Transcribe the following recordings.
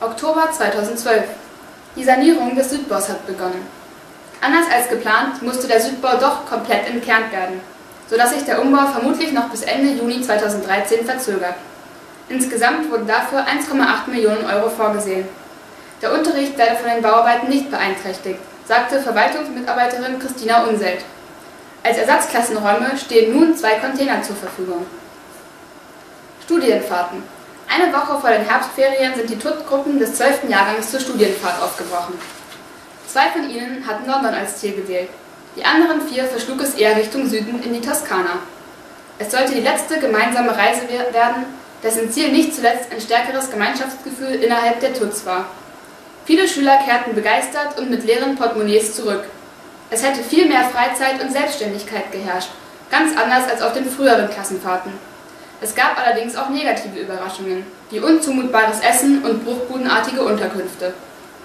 Oktober 2012. Die Sanierung des Südbaus hat begonnen. Anders als geplant musste der Südbau doch komplett entkernt werden, sodass sich der Umbau vermutlich noch bis Ende Juni 2013 verzögert. Insgesamt wurden dafür 1,8 Millionen Euro vorgesehen. Der Unterricht werde von den Bauarbeiten nicht beeinträchtigt, sagte Verwaltungsmitarbeiterin Christina Unselt. Als Ersatzklassenräume stehen nun 2 Container zur Verfügung. Studienfahrten. Eine Woche vor den Herbstferien sind die TUT-Gruppen des 12. Jahrgangs zur Studienfahrt aufgebrochen. 2 von ihnen hatten London als Ziel gewählt. Die anderen 4 verschlug es eher Richtung Süden in die Toskana. Es sollte die letzte gemeinsame Reise werden, dessen Ziel nicht zuletzt ein stärkeres Gemeinschaftsgefühl innerhalb der TUTs war. Viele Schüler kehrten begeistert und mit leeren Portemonnaies zurück. Es hätte viel mehr Freizeit und Selbstständigkeit geherrscht, ganz anders als auf den früheren Klassenfahrten. Es gab allerdings auch negative Überraschungen, wie unzumutbares Essen und bruchbudenartige Unterkünfte.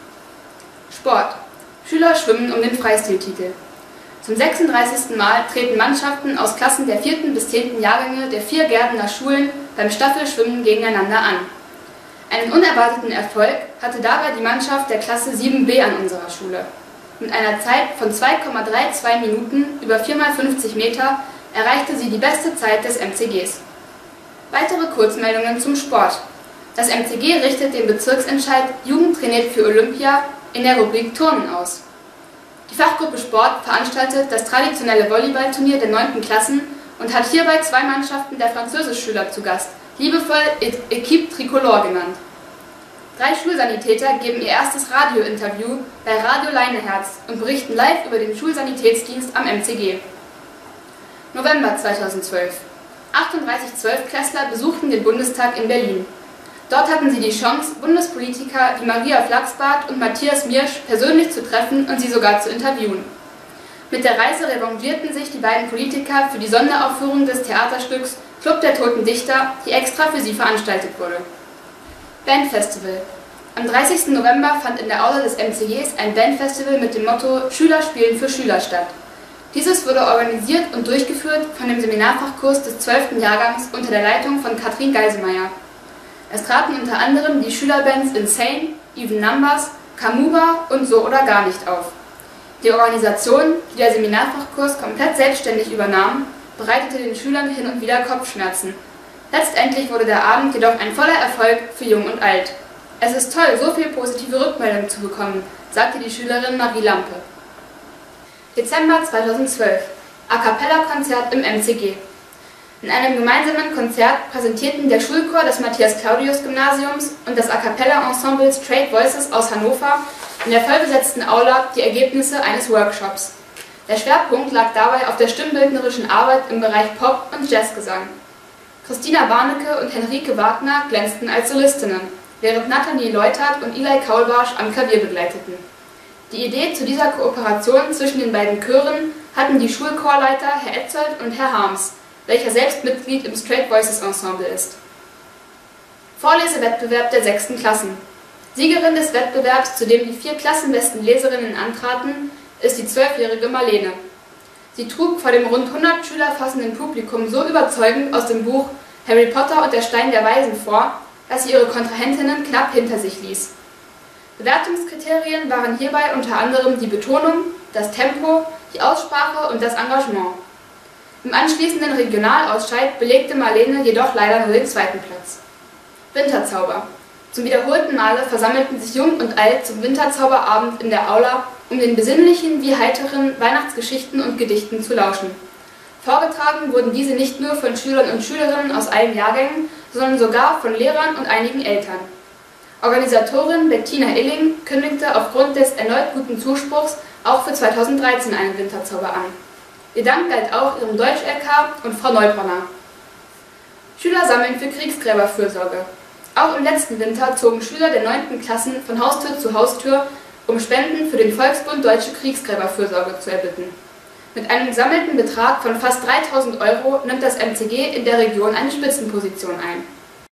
Sport. Schüler schwimmen um den Freistiltitel. Zum 36. Mal treten Mannschaften aus Klassen der 4. bis 10. Jahrgänge der 4 Gärdener Schulen beim Staffelschwimmen gegeneinander an. Einen unerwarteten Erfolg hatte dabei die Mannschaft der Klasse 7b an unserer Schule. Mit einer Zeit von 2,32 Minuten über 4x50 Meter erreichte sie die beste Zeit des MCGs. Weitere Kurzmeldungen zum Sport. Das MCG richtet den Bezirksentscheid Jugend trainiert für Olympia in der Rubrik Turnen aus. Die Fachgruppe Sport veranstaltet das traditionelle Volleyballturnier der 9. Klassen und hat hierbei 2 Mannschaften der Französischschüler zu Gast, liebevoll Equipe Tricolore genannt. 3 Schulsanitäter geben ihr erstes Radiointerview bei Radio Leineherz und berichten live über den Schulsanitätsdienst am MCG. November 2012. 38 Zwölftklässler besuchten den Bundestag in Berlin. Dort hatten sie die Chance, Bundespolitiker wie Maria Flachsbart und Matthias Miersch persönlich zu treffen und sie sogar zu interviewen. Mit der Reise revanchierten sich die beiden Politiker für die Sonderaufführung des Theaterstücks Club der Toten Dichter, die extra für sie veranstaltet wurde. Bandfestival. Am 30. November fand in der Aula des MCGs ein Bandfestival mit dem Motto Schüler spielen für Schüler statt. Dieses wurde organisiert und durchgeführt von dem Seminarfachkurs des 12. Jahrgangs unter der Leitung von Katrin Geiselmeier. Es traten unter anderem die Schülerbands Insane, Even Numbers, Kamuba und So oder Gar nicht auf. Die Organisation, die der Seminarfachkurs komplett selbstständig übernahm, bereitete den Schülern hin und wieder Kopfschmerzen. Letztendlich wurde der Abend jedoch ein voller Erfolg für Jung und Alt. Es ist toll, so viel positive Rückmeldung zu bekommen, sagte die Schülerin Marie Lampe. Dezember 2012. A-Cappella-Konzert im MCG. In einem gemeinsamen Konzert präsentierten der Schulchor des Matthias-Claudius-Gymnasiums und das A-Cappella-Ensemble Straight Voices aus Hannover in der vollbesetzten Aula die Ergebnisse eines Workshops. Der Schwerpunkt lag dabei auf der stimmbildnerischen Arbeit im Bereich Pop- und Jazzgesang. Christina Warnecke und Henrike Wagner glänzten als Solistinnen, während Nathalie Leutert und Eli Kaulbarsch am Klavier begleiteten. Die Idee zu dieser Kooperation zwischen den beiden Chören hatten die Schulchorleiter Herr Etzold und Herr Harms, welcher selbst Mitglied im Straight Voices Ensemble ist. Vorlesewettbewerb der 6. Klassen. Siegerin des Wettbewerbs, zu dem die 4 klassenbesten Leserinnen antraten, ist die 12-jährige Marlene. Sie trug vor dem rund 100 Schüler fassenden Publikum so überzeugend aus dem Buch Harry Potter und der Stein der Weisen vor, dass sie ihre Kontrahentinnen knapp hinter sich ließ. Bewertungskriterien waren hierbei unter anderem die Betonung, das Tempo, die Aussprache und das Engagement. Im anschließenden Regionalausscheid belegte Marlene jedoch leider nur den 2. Platz. Winterzauber. Zum wiederholten Male versammelten sich Jung und Alt zum Winterzauberabend in der Aula, um den besinnlichen wie heiteren Weihnachtsgeschichten und Gedichten zu lauschen. Vorgetragen wurden diese nicht nur von Schülern und Schülerinnen aus allen Jahrgängen, sondern sogar von Lehrern und einigen Eltern. Organisatorin Bettina Illing kündigte aufgrund des erneut guten Zuspruchs auch für 2013 einen Winterzauber an. Ihr Dank galt auch ihrem Deutsch-LK und Frau Neubronner. Schüler sammeln für Kriegsgräberfürsorge. Auch im letzten Winter zogen Schüler der 9. Klassen von Haustür zu Haustür, um Spenden für den Volksbund Deutsche Kriegsgräberfürsorge zu erbitten. Mit einem gesammelten Betrag von fast 3.000 € nimmt das MCG in der Region eine Spitzenposition ein.